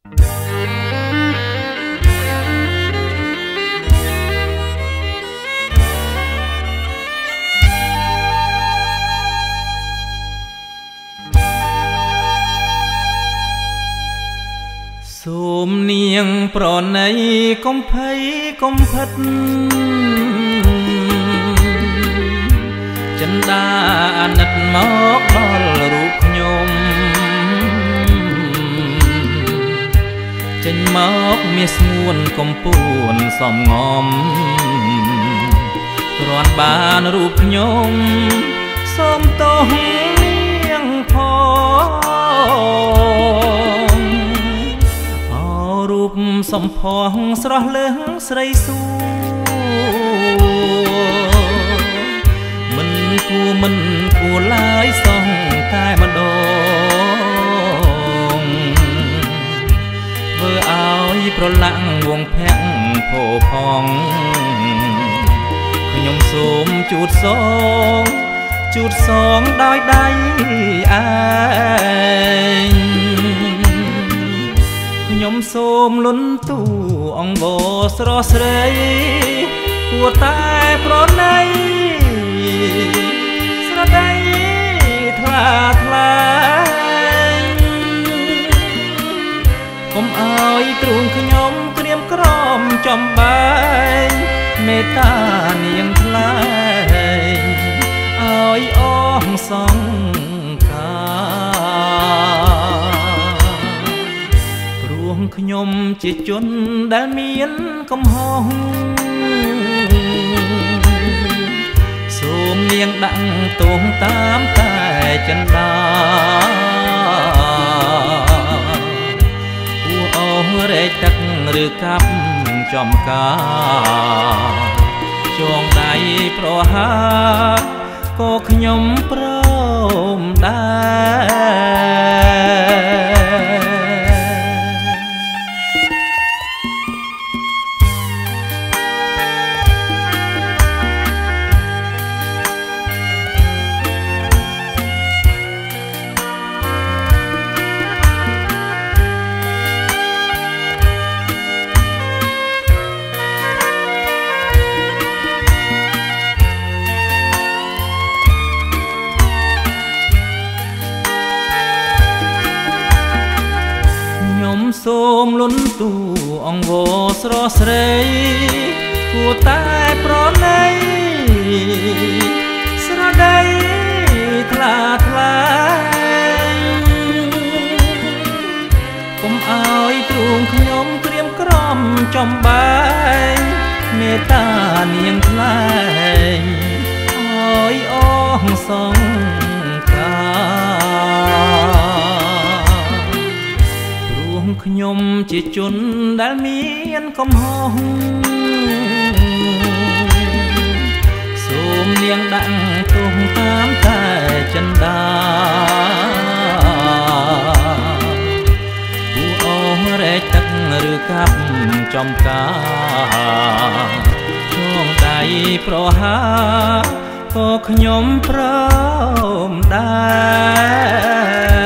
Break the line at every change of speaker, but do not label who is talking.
សូមនាងប្រណីកុំភ័យកុំផិតចិន្តាអាណិតមកដល់រូបខ្ញុំចេញមកមាសស្ងួនកំពួនសំងំគ្រាន់បានរូបខ្ញុំសូមទោសនាងផងរូបសំផស្សស្រស់លើសស្រីសួរមិនគួរឡើយសោះតែម្ដងធ្វើឲ្យប្រឡាក់វងភ័ក្រផោផងខ្ញុំសូមជូតសងដោយដៃឯងខ្ញុំសូមលន់ទូអង្វរស្រស់ស្រីគួរតែប្រណីស្រដីថ្លាថ្លាកុំឲ្យទ្រូងខ្ញុំក្រៀមក្រំចំបែងមេត្តានាងថ្លៃឲ្យអស់សង្ខ្ញុំជាជនដែលមានកំហុសសូមនាងដាក់ទោសតាមតែចិន្តាគួរអស់រែកទឹកឬកាប់ចំការចងដៃប្រហាក៏ខ្ញុំព្រមដែរសូមលន់ទូអង្វរស្រស់ស្រីគួរតែប្រណីស្រដីថ្លាថ្លាកុំឲ្យទ្រូងខ្ញុំក្រៀមក្រំចំបែងមេត្តានាងថ្លៃឲ្យអស់សង្ខ្ញុំជាជនដែលមានកំហុសសូមនាងដាក់ទោសតាមតែចិន្តាគួរអស់រែកទឹកឬកាប់ចំការช่วงដៃប្រហាក៏ខ្ញុំព្រមដែរ